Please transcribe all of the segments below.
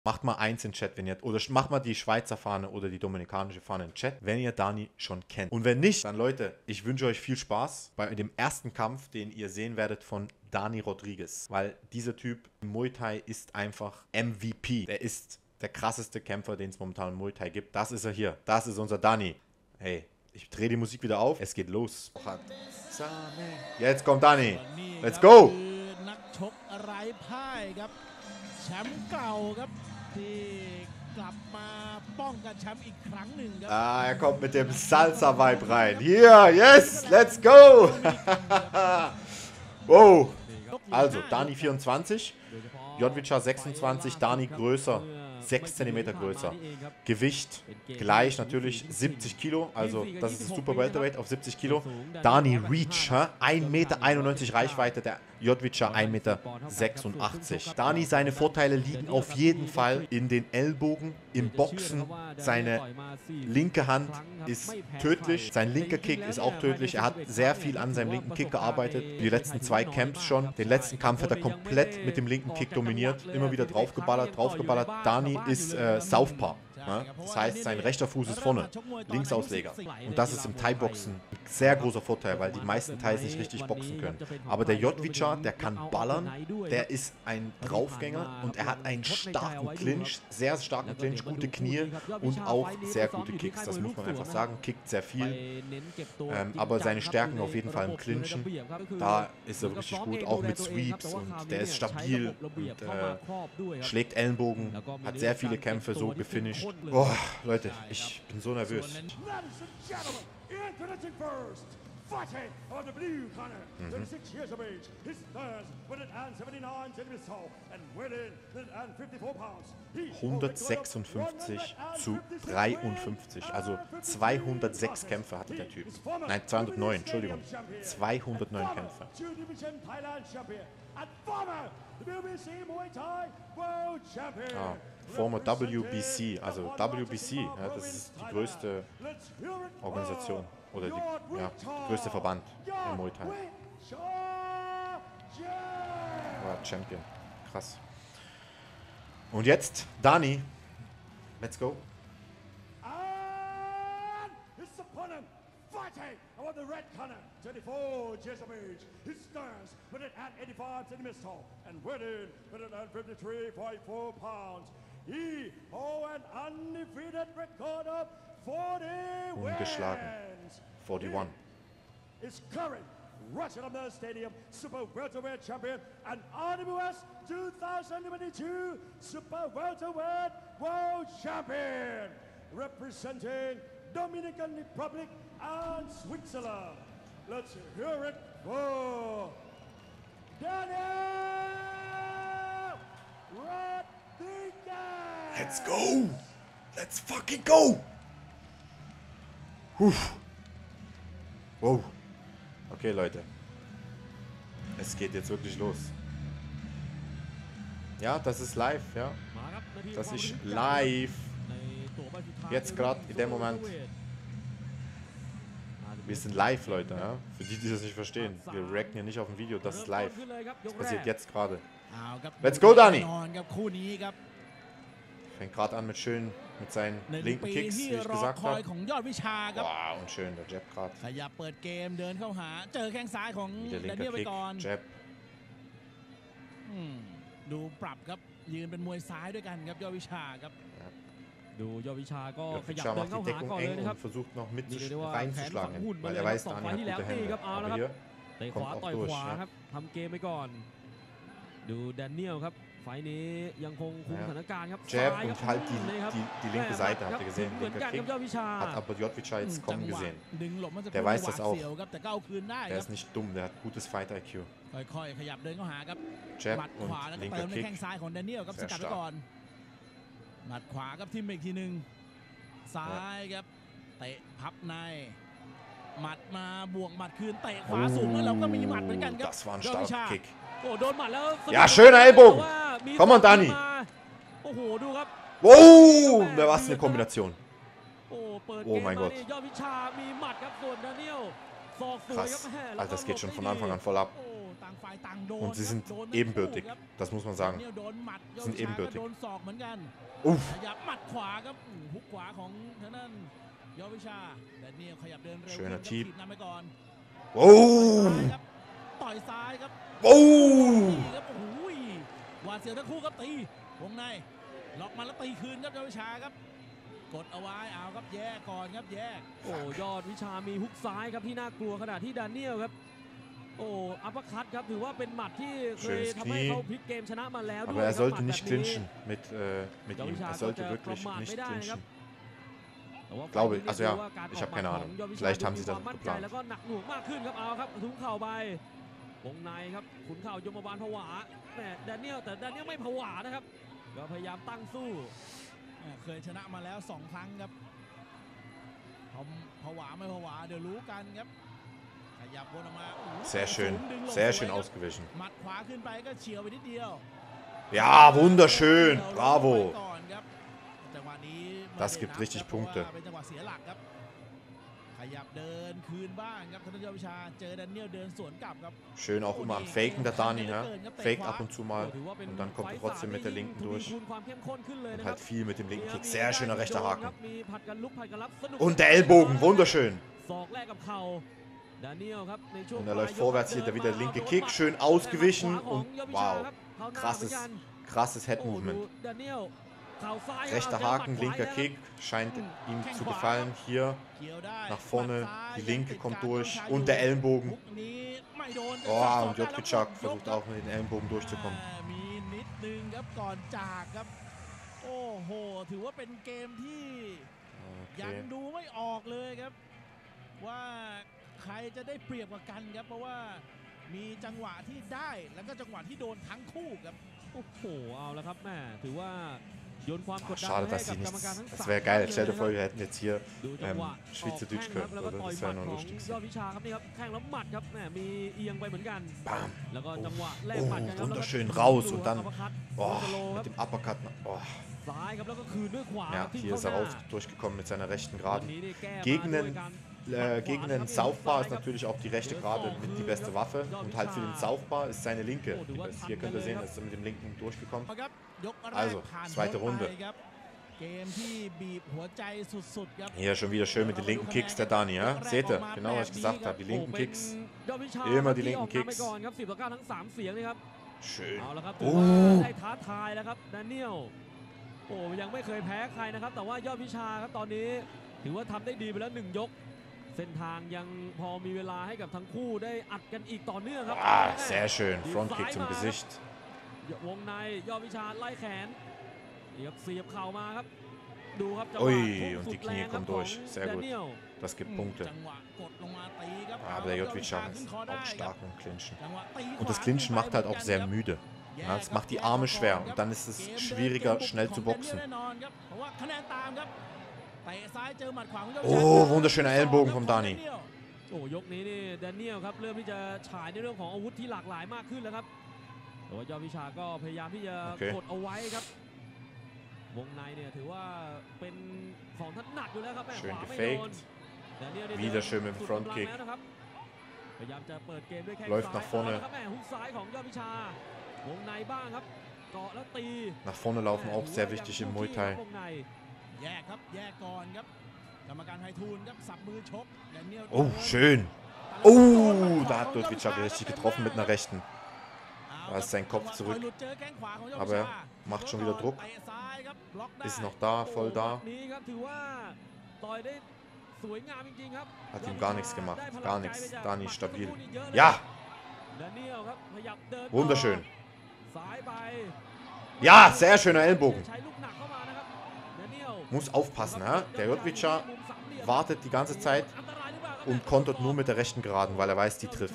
Macht mal eins in Chat, wenn ihr, oder macht mal die Schweizer Fahne oder die dominikanische Fahne in Chat, wenn ihr Dani schon kennt. Und wenn nicht, dann Leute, ich wünsche euch viel Spaß bei dem ersten Kampf, den ihr sehen werdet von Dani Rodriguez. Weil dieser Typ im Muay Thai ist einfach MVP. Der ist der krasseste Kämpfer, den es momentan im Muay Thai gibt. Das ist er hier. Das ist unser Dani. Hey, ich drehe die Musik wieder auf. Es geht los. Jetzt kommt Dani. Let's go. Ah, er kommt mit dem Salsa-Vibe rein. Hier, yes, let's go. Wow. Also, Dani 24, Jodwicha 26, Dani größer, 6 cm größer. Gewicht gleich natürlich 70 Kilo, also das ist das Super Welterweight auf 70 Kilo. Dani Reach, 1,91 Meter Reichweite, der Jodwicha 1,86 Meter. Dani, seine Vorteile liegen auf jeden Fall in den Ellbogen, im Boxen. Seine linke Hand ist tödlich, sein linker Kick ist auch tödlich. Er hat sehr viel an seinem linken Kick gearbeitet, die letzten 2 Camps schon. Den letzten Kampf hat er komplett mit dem linken Kick dominiert, immer wieder draufgeballert, draufgeballert. Dani ist Southpaw. Ja? Das heißt, sein rechter Fuß ist vorne, Linksausleger. Und das ist im Thai-Boxen ein sehr großer Vorteil, weil die meisten Thais nicht richtig boxen können. Aber der Jodwicha, der kann ballern, der ist ein Draufgänger und er hat einen starken Clinch, sehr starken Clinch, gute Knie und auch sehr gute Kicks. Das muss man einfach sagen, kickt sehr viel. Aber seine Stärken auf jeden Fall im Clinchen, da ist er richtig gut, auch mit Sweeps und der ist stabil und schlägt Ellenbogen, hat sehr viele Kämpfe so gefinisht. Boah, Leute, ich bin so nervös. Mhm. 156 zu 53, also 206 Kämpfe hatte der Typ. Nein, 209, Entschuldigung. 209 Kämpfe. Ah, former WBC, also WBC, ja, das ist die größte Organisation oder die größte Verband im Muay Thai. War Champion, krass. Und jetzt Dani, let's go. On the red corner, 24 years of age, he stands 185 centimeters tall and weighing 153.4 pounds. He holds an undefeated record of 40 ungeschlagen. 41. Is current Russian American Stadium Super Welterweight Champion and RWS 2022 Super Welterweight World Champion, representing Dominican Republic and Switzerland. Let's hear it for Daniel Rodriguez. Let's go! Let's fucking go! Wow. Okay, Leute. Es geht jetzt wirklich los. Ja, das ist live, ja. Das ist live. Jetzt gerade in dem Moment. Wir sind live, Leute, ja? Für die, die das nicht verstehen. Wir reacten hier nicht auf ein Video, das ist live. Das passiert jetzt gerade. Let's go, Dani! Fängt gerade an mit seinen linken Kicks, wie ich gesagt habe. Wow, und schön, der Jab gerade. Wieder linker Kick, Jab. Jodwicha macht die Deckung eng und versucht noch mit reinzuschlagen, weil er weiß, Dani hat gute Hände. Aber hier kommt auch durch. Ja. Jab und halt die linke Seite, habt ihr gesehen, linker Kick. Hat aber Jodwicha jetzt kommen gesehen. Der weiß das auch. Der ist nicht dumm, der hat gutes Fight-IQ. Jab und linker Kick. Sehr stark. หมัดขวาครับทิ่มอีกทีหนึ่งซ้ายครับเตะพับในหมัดมาบวกหมัดคืนเตะขวาสูงแล้วเราก็มีหมัดเหมือนกันครับ Das war ein starker Kick. โอ้โดนหมัดแล้ว Ja, schöner Ellbogen. Komm on, Dani. โอ้โหดูครับ Wow, da war es eine Kombination. โอ้เปิด Oh เกม mein มา Gott. นี่ยอดวิชามีหมัดครับส่วนดานิเอล Krass. Alter, das geht schon von Anfang an voll ab. Und sie sind ebenbürtig. Das muss man sagen. Sie sind ebenbürtig. Uff. Schöner Tipp. Wow. Wow. หวาดเสียวทั้งคู่ครับตีวงในล็อกมาแล้วตีคืนครับยอดวิชาครับกดเอาไว้เอาครับแยกก่อนครับแยกโอ้ยอดวิชามีฮุกซ้ายครับที่น่ากลัวขณะที่ดานิเอลครับโอ้อัปเปอร์คัตครับถือว่าเป็นหมัดที่เคยทำให้เขาพลิกเกมชนะมาแล้วด้วย Aber er sollte nicht clinchen mit ihm. Er sollte wirklich nicht clinchen. Glaube ich. Also ja, ich habe keine Ahnung. Vielleicht haben sie das geplant. แล้วก็หนักหน่วงมากขึ้นครับเอาครับถุงเข่าไปวงในครับขุนเข่ายมบาลผวาแหมดานิเอลแต่ดานิเอลไม่ผวานะครับก็พยายามตั้งสู้เคยชนะมาแล้ว2 ครั้งครับผวาไม่ผวาเดี๋ยวรู้กันครับขยับวนออกมา Sehr schön, sehr schön ausgewichen. หมัดขวาขึ้นไปก็เฉียวไปนิดเดียว Ja, wunderschön, bravo. Das gibt richtig Punkte. เป็นจังหวะเสียหลักครับขยับเดินคืนบ้างครับธนยศวิชาเจอดานิเอลเดินสวนกลับครับ Schön auch immer am Faken der Dani, ne? Fake ab und zu mal und dann kommt er trotzdem mit der linken durch. Und halt viel mit dem linken Kick. Sehr schöner rechter Haken. Und der Ellbogen, wunderschön. Und er läuft vorwärts, hier wieder der linke Kick, schön ausgewichen und wow, krasses Head-Movement. Rechter Haken, linker Kick, scheint ihm zu gefallen. Hier nach vorne, die linke kommt durch und der Ellenbogen. Oh, und Jotvichak versucht auch mit den Ellenbogen durchzukommen. โอ้โหถือว่าเป็นเกมที่ยังดูไม่ออกเลยครับว่าใครจะได้เปรียบกว่ากันครับเพราะว่ามีจังหวะที่ได้แล้วก็จังหวะที่โดนทั้งคู่ครับโอ้โหเอาละครับแม่ถือว่า Schade, dass sie nicht. Das wäre geil. Stell dir vor, wir hätten jetzt hier Schweizerdeutsch gehört. Oder? Das wäre noch lustig. Bam. Oh, wunderschön raus und dann mit dem Uppercut. Oh. Ja, hier ist er raus durchgekommen mit seiner rechten Geraden. Gegen den Southpaw ist natürlich auch die rechte Gerade mit die beste Waffe und halt für den Southpaw ist seine linke die beste. Hier könnt ihr sehen, dass er mit dem linken durchgekommen. Also, zweite Runde. Hier schon wieder schön mit den linken Kicks der Dani, ja? Seht ihr, genau was ich gesagt habe, die linken Kicks. Immer die linken Kicks. Schön. โอ้ยังไม่เคยแพ้ใครนะครับแต่ว่ายอดวิชาครับตอนนี้ถือว่าทำได้ดีไปแล้ว1 ยกเส้นทางยังพอมีเวลาให้กับทั้งคู่ได้อัดกันอีกต่อเนื่องครับ sehr schön Front Kick zum Gesicht วงในยอดวิชาไล่แขนเสียบเข่ามาครับดูครับจังหวะ und die Knie kommen durch sehr gut das gibt Punkte aber der Jotvichak ist auch stark im Clinchen und das Clinchen macht halt auch sehr müde. Ja, es macht die Arme schwer und dann ist es schwieriger, schnell zu boxen. Oh, wunderschöner Ellenbogen vom Dani. โอ้ยกนี้นี่ดานิเอลครับเริ่มที่จะฉายในเรื่องของอาวุธที่หลากหลายมากขึ้นแล้วครับแต่ว่ายอดวิชาก็พยายามที่จะกดเอาไว้ครับวงในเนี่ยถือว่าเป็นของถนัดอยู่แล้วครับแม่ขวาไม่โดน Wieder schön mit dem Front Kick. พยายามจะเปิดเกมด้วยแข้ง Läuft nach vorne. แม่ฮุกซ้ายของยอดวิชาวงในบ้างครับเกาะแล้วตี Nach vorne laufen auch sehr wichtig im Muay Thai. แยกครับแยกก่อนครับกรรมการไพฑูรย์ครับสับมือชก Oh schön Oh da hat Jotvichak richtig getroffen mit einer rechten da ist sein Kopf zurück aber er macht schon wieder Druck ist noch da voll da hat ihm gar nichts gemacht gar nichts Dani stabil ja wunderschön ja sehr schöner Ellbogen muss aufpassen, ja? Der Jotvichak wartet die ganze Zeit und kontert nur mit der rechten Geraden, weil er weiß, die trifft.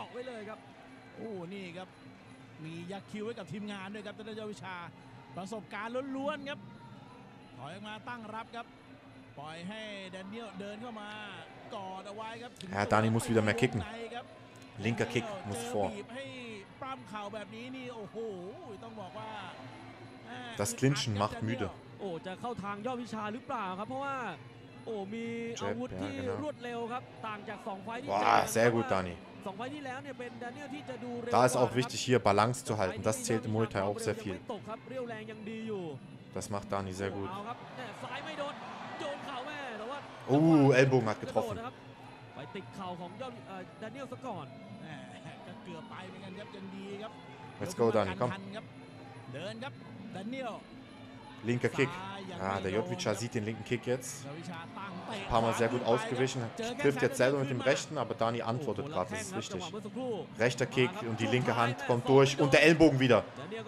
มียักคิวไว้กับทีมงานด้วยครับธนยศวิชาประสบการณ์ล้วนๆครับถอยออกมาตั้งรับครับปล่อยให้ดานิเอลเดินเข้ามากอดเอาไว้ครับ Ja, Dani muss wieder mehr kicken. Linker Kick muss vor. Das Clinchen macht müde. โอ้จะเข้าทางยอดวิชาหรือเปล่าครับเพราะว่าโอ้มีอาวุธที่รวดเร็วครับต่างจาก2 ไฟท์ที่ Boah, sehr gut, Dani. 2 ไฟท์ที่แล้วเนี่ยเป็นดานิเอลที่จะดูเร็ว Da ist auch wichtig, hier Balance zu halten. Das zählt im Muay Thai auch sehr viel. ตกครับเรี่ยวแรงยังดีอยู่ Das macht Dani sehr gut. เอาครับซ้ายไม่โดนโยนเข่าแม่แต่ว่า Ellbogen hat getroffen. ไปติดเข่าของยอดดานิเอลซะก่อนก็เกือบไปเหมือนกันครับยังดีครับ Let's go, Dani, komm. เดินครับดานิเอล Linker Kick. Ah, der Jotvica sieht den linken Kick jetzt. Ein paar Mal sehr gut ausgewichen. Trifft jetzt selber mit dem rechten, aber Dani antwortet gerade. Das ist wichtig. Rechter Kick und die linke Hand kommt durch. Und der Ellbogen wieder.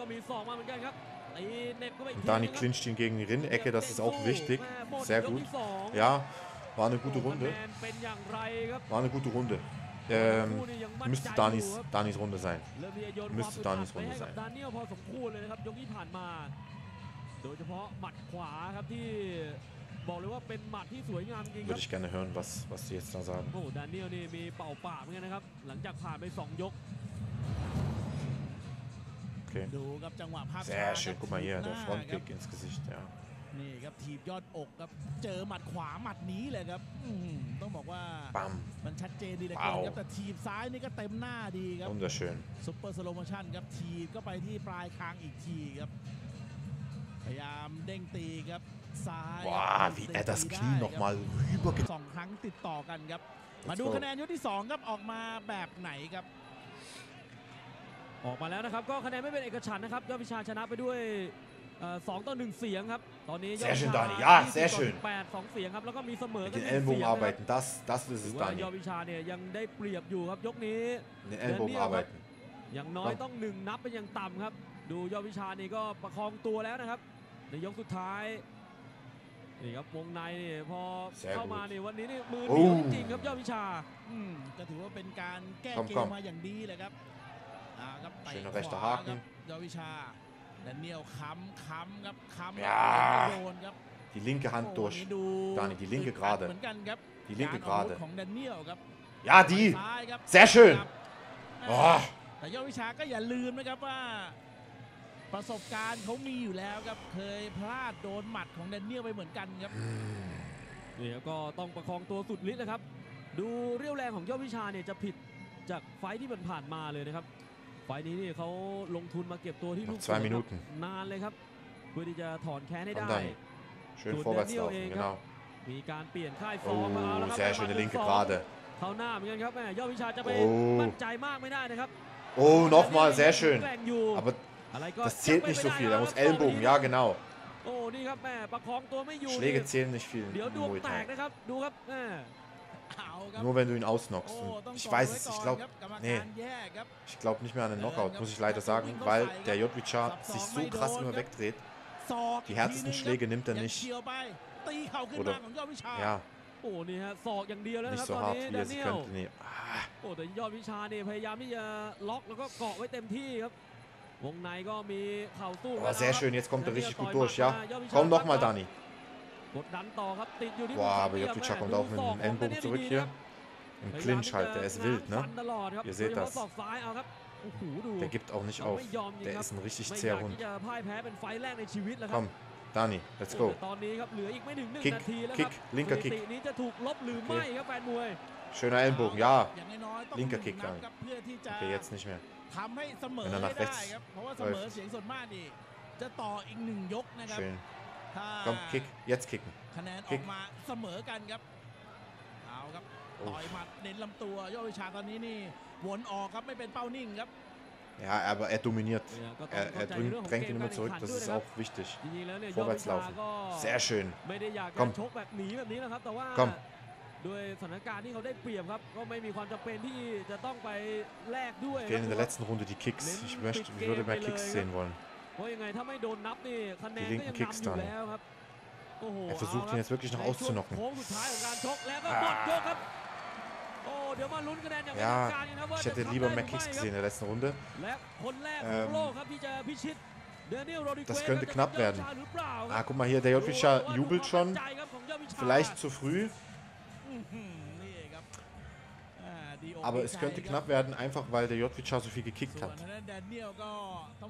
Und Dani clincht ihn gegen die Rindenecke. Das ist auch wichtig. Sehr gut. Ja, war eine gute Runde. War eine gute Runde. Müsste Danis Runde sein. Müsste Danis Runde sein. โดยเฉพาะหมัดขวาครับที่บอกเลยว่าเป็นหมัดที่สวยงามจริงครับ Würde ich gerne hören, was die jetzt da sagen. โอ้ดานิเอลนี่มีเป่าปากเหมือนกันนะครับหลังจากผ่านไป2 ยก Okay. ดูครับจังหวะภาพ Sehr schön. Guck mal hier, der Frontkick ins Gesicht. Ja. นี่ครับทีบยอดอกครับเจอหมัดขวาหมัดนี้เลยครับต้องบอกว่า Bam. มันชัดเจนดีเหลือเกินครับแต่ทีบซ้ายนี่ก็เต็มหน้าดีครับ Wunderschön. ซุปเปอร์สโลโมชั่นครับทีบก็ไปที่ปลายคางอีกทีครับพยายามเด้งตีครับซ้าย Boah, wie er das Knie nochmal rüber 2 ครั้งติดต่อกันครับมาดูคะแนนยกที่2ครับออกมาแบบไหนครับออกมาแล้วนะครับก็คะแนนไม่เป็นเอกฉันท์นะครับยอดวิชาชนะไปด้วย2-1 เสียงครับตอนนี้ยอดวิชา8-2 เสียงครับแล้วก็มีเสมอกัน Den Ellbogen arbeiten, das ist es, ว่า Dani. ยอดวิชาเนี่ยยังได้เปรียบอยู่ครับยกนี้ Den Ellbogen arbeiten. อย่างน้อยต้อง1 นับเป็นอย่างต่ำครับดูยอดวิชานี่ก็ประคองตัวแล้วนะครับในยกสุดท้ายนี่ครับวงในนี่พอเข้ามานี่วันนี้นี่มือเหนียวจริงๆครับยอดวิชาก็ถือว่าเป็นการแก้เกมมาอย่างดีเลยครับครับไปขวาครับยอดวิชาดานิเอลค้ำครับค้ำโดนครับ Die linke Hand durch. Dani, die linke gerade. เหมือนกันครับ Die linke gerade. ของดานิเอลครับ Ja, die. Sehr schön. แต่ยอดวิชาก็อย่าลืมนะครับว่าประสบการณ์เขามีอยู่แล้วครับเคยพลาดโดนหมัดของแดเนียลไปเหมือนกันครับนี่ก็ต้องประคองตัวสุดฤทธิ์นะครับดูเรี่ยวแรงของยอดวิชาเนี่ยจะผิดจากไฟที่ผ่านมาเลยนะครับไฟนี้นี่เขาลงทุนมาเก็บตัวที่ลูกนานเลยครับเพื่อที่จะถอนแค้นให้ได้ Schön vorwärts laufen, genau. มีการเปลี่ยนค่ายฟอร์มมาแล้วครับ sehr schöne linke gerade. เข้าหน้าเหมือนกันครับแม่ยอดวิชาจะไปมั่นใจมากไม่ได้นะครับ Oh, nochmal, sehr schön. Aber das zählt nicht so viel. Er muss Ellbogen, ja genau. โอ้นี่ครับแม่ประคองตัวไม่อยู่ Schläge zählen nicht viel เดี๋ยว im ดวง Muay แตก Thai. นะครับดูครับแม่ Nur wenn du ihn ausnockst. Ich weiß es, ich glaube nicht mehr an den Knockout, muss ich leider sagen, weil der Jotvica sich so krass immer wegdreht. Die härtesten Schläge nimmt er nicht. Oder, ja, โอ้นี่ฮะศอกอย่างเดียวแล้วนะครับ nicht so ตอน hart, นี้ wie ดา er นิ sie เอล könnte. Nee. โอ้แต่ยอดวิชาเนี่ยพยายามที่จะล็อกแล้วก็เกาะไว้เต็มที่ครับวงในก็มีเข่าสู้ Oh, sehr schön, jetzt kommt er richtig gut durch, ja. Komm nochmal, Dani. กดดันต่อครับติดอยู่ที่ Boah, aber Jotvica kommt auch mit dem Ellenbogen zurück hier. Im Clinch halt, der ist wild, ne? Ihr seht das. Der gibt auch nicht auf. Der ist ein richtig zäher Hund. Komm, Dani, let's go. Kick, Kick, linker Kick. Schöner Ellenbogen, ja. Linker Kick, Dani. Okay, jetzt nicht mehr. Wenn er nach rechts läuft. Schön. Komm, Kick, jetzt kicken. คะแนนออกมาเสมอกันครับเอาครับต่อยหมัดเน้นลำตัวยอดวิชาตอนนี้นี่วนออกครับไม่เป็นเป้านิ่งครับ Ja, aber er dominiert. Er drängt ihn immer zurück, das ist auch wichtig. Vorwärts laufen. Sehr schön. Komm. Komm. ด้วยสถานการณ์ที่เขาได้เปรียบครับก็ไม่มีความจำเป็นที่จะต้องไปแลกด้วย Fehlen in der letzten Runde die Kicks. Ich würde mehr Kicks sehen wollen. เพราะยังไงถ้าไม่โดนนับนี่คะแนนก็ยังนำอยู่แล้วครับ Er versucht ihn jetzt wirklich noch auszunocken. Ja, ich hätte lieber mehr Kicks gesehen in der letzten Runde. Das könnte knapp werden. Ah, guck mal hier, der Jotvica jubelt schon. Vielleicht zu früh. Aber es könnte knapp werden, einfach weil der Jotvica so viel gekickt hat.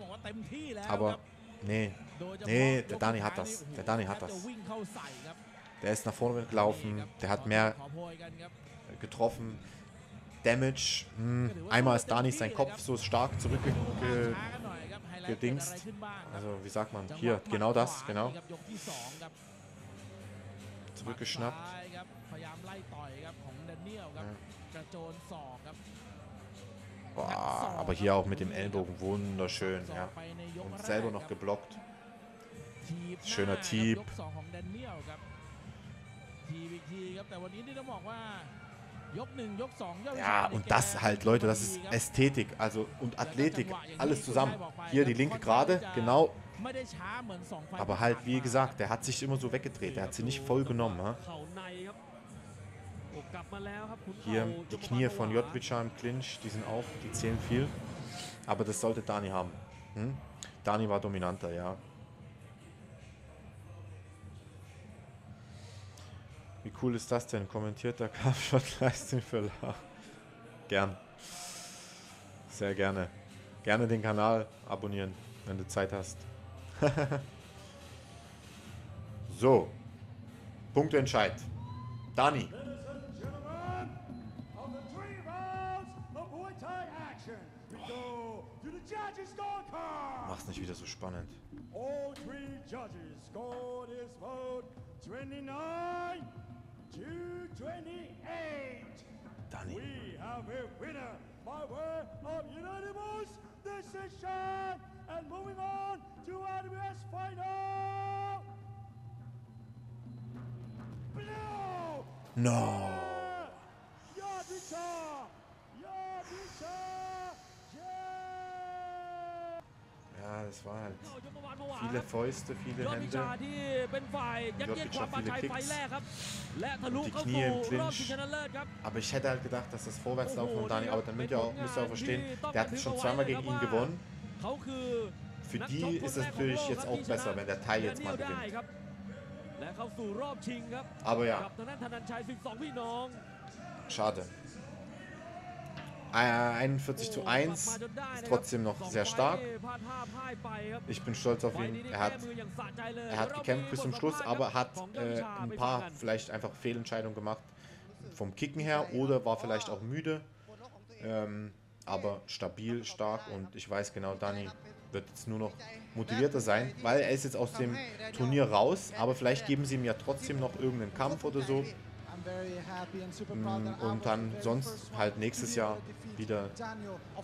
Aber nee, der Dani hat das. Der Dani hat das. Der ist nach vorne gelaufen. Der hat mehr getroffen. Damage. Einmal ist Dani sein Kopf so stark zurückgedingst. Also wie sagt man? Hier, genau das, genau. Zurückgeschnappt. Boah, aber hier auch mit dem Ellbogen wunderschön, ja. Und selber noch geblockt. Schöner Tieb. Ja, und das halt, Leute, das ist Ästhetik, also und Athletik, alles zusammen. Hier die linke Gerade, genau. Aber halt, wie gesagt, der hat sich immer so weggedreht, der hat sie nicht voll genommen. Ha? Hier die Knie von Jotvica im Clinch, die sind auch, die zählen viel. Aber das sollte Dani haben. Dani war dominanter, ja. Wie cool ist das denn? Kommentierter Kampfsportleistung für La. Gern. Sehr gerne. Gerne den Kanal abonnieren, wenn du Zeit hast. So. Punkteentscheid. Dani. Mach's nicht wieder so spannend. All three judges scored his vote 29 to 28. Dani. We have a winner by way of unanimous decision. And moving on to AWS final. Blue. No. Ja, das war halt viele Fäuste, viele Hände. Jotvica viele Kicks. Und die Knie im Clinch. Aber ich hätte halt gedacht, dass das Vorwärtslaufen von Dani, aber dann müsst ihr auch verstehen, der hat schon zweimal gegen ihn gewonnen. Für die ist es natürlich jetzt auch besser, wenn der Tai jetzt mal gewinnt. Aber ja. Schade. 41:1 ist trotzdem noch sehr stark. Ich bin stolz auf ihn. Er hat gekämpft bis zum Schluss, aber hat ein paar vielleicht einfach Fehlentscheidungen gemacht vom Kicken her oder war vielleicht auch müde. Aber stabil, stark und ich weiß genau, Dani wird jetzt nur noch motivierter sein, weil er ist jetzt aus dem Turnier raus, aber vielleicht geben sie ihm ja trotzdem noch irgendeinen Kampf oder so. Und dann sonst halt nächstes Jahr wieder